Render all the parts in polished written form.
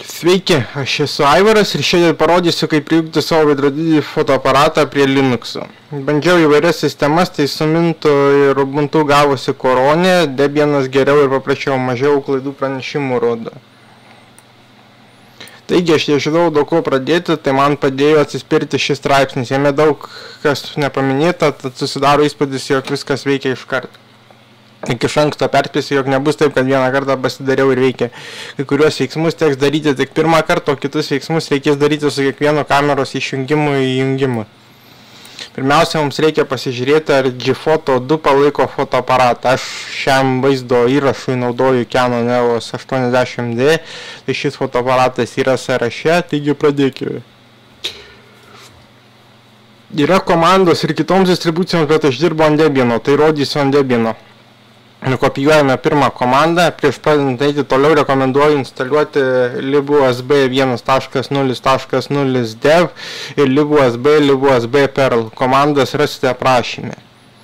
Sveiki, aš esu Aivaras ir šiandien parodysiu, kaip prijungti savo veidrodinį fotoaparatą prie Linux'o. Bandžiau įvairias sistemas, tai su Mintu ir Ubuntu gavosi Koronė, Debianas geriau ir paprašiau mažiau klaidų pranešimų rodo. Taigi aš nežinau, daug ko pradėti, tai man padėjo atsispirti šis straipsnis. Jame daug kas nepaminėta, tad susidaro įspūdis, jog viskas veikia iš karto. Tik iš anksto perspėsiu, jog nebus taip, kad vieną kartą pasidariau ir veikia. Kai kuriuos veiksmus teks daryti tik pirmą kartą, o kitus veiksmus reikės daryti su kiekvienu kameros išjungimu ir įjungimu. Pirmiausia, mums reikia pasižiūrėti, ar Gfoto 2 palaiko fotoaparatą. Aš šiam vaizdo įrašui naudoju Canon EOS 80D, tai šis fotoaparatas yra sąraše, taigi pradėkime. Yra komandos ir kitoms distribucijoms, bet aš dirbu ant Debiano, tai rodysiu ant Debiano. Kopijuojame pirmą komandą, prieš pradedant eiti toliau rekomenduoju instaliuoti libusb 1.0.0 dev ir libusb perl. Komandas rasite aprašyme.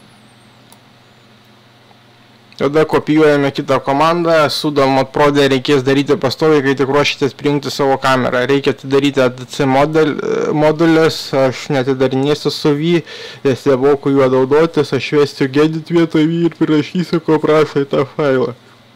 Tada kopijuojame kitą komandą, sudo modprode reikės daryti pastoviai, kai tik ruošitės prijungti savo kamerą. Reikia atidaryti ADC modulius, aš netidarinėsiu su V, nes nemoku juo naudotis, aš vesiu gedit vietoj V ir prirašysiu, ko prašo į tą failą.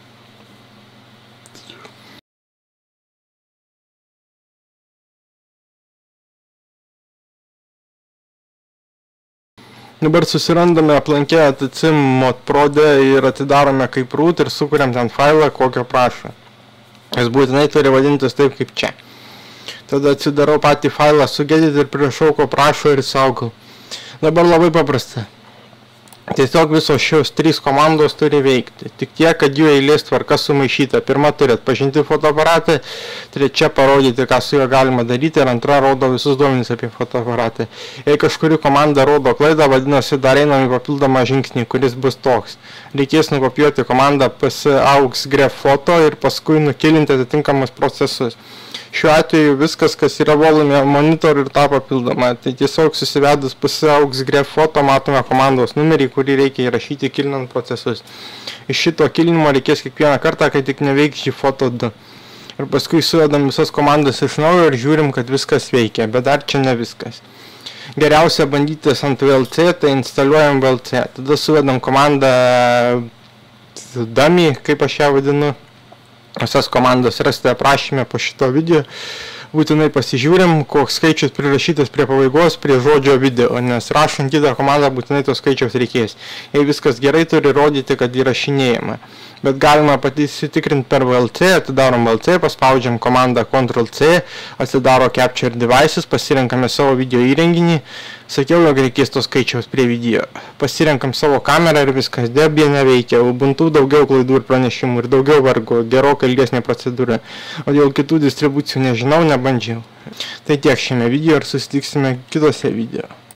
Dabar susirandame aplankę ADC modprode ir atidarome kaip root ir sukuriam ten failą, kokio prašo. Jis būtinai turi vadintis taip kaip čia. Tada atsidarau patį failą su gedit ir prirašau, ko prašo ir saugau. Dabar labai paprasta. Tiesiog visos šios 3 komandos turi veikti. Tik tiek, kad jų eilės tvarka sumaišyta. Pirma turi atpažinti fotoaparatą, trečia parodyti, ką su juo galima daryti ir antra rodo visus duomenis apie fotoaparatą. Jei kažkuri komanda rodo klaidą, vadinasi dar einam į papildomą žingsnį, kuris bus toks. Reikės nukopijuoti komandą ps-aux-grep-foto ir paskui nukilinti atitinkamus procesus. Šiuo atveju viskas, kas yra volume monitor ir tą papildomą. Tai tiesiog susivedus ps-aux-grep-foto matome komandos numerį, kurį reikia įrašyti kilinant procesus. Iš šito kilinimo reikės kiekvieną kartą, kai tik neveiks Gfoto 2. Ir paskui suvedam visas komandas iš naujo ir žiūrim, kad viskas veikia, bet dar čia ne viskas. Geriausia bandytis ant VLC, tai instaliuojam VLC. Tada suvedam komandą dummy, kaip aš ją vadinu. Visas komandas rasite aprašyme po šito video. Būtinai pasižiūrim, koks skaičius prirašytas prie pabaigos prie žodžio video, nes rašant kitą komandą būtinai tos skaičiaus reikės. Jei viskas gerai, turi rodyti, kad įrašinėjama. Bet galima pasitikrinti per VLC, atidarom VLC, paspaudžiam komandą Ctrl+C, atsidaro Capture Devices, pasirenkame savo video įrenginį. Sakiau, jog reikės tos skaičiaus prie video. Pasirenkam savo kamerą ir viskas. Debian neveikia, Ubuntu daugiau klaidų ir pranešimų ir daugiau vargo, gerokai ilgesnė procedūra. O dėl kitų distribucijų nežinau, nebandžiau. Tai tiek šiame video ir susitiksime kitose video.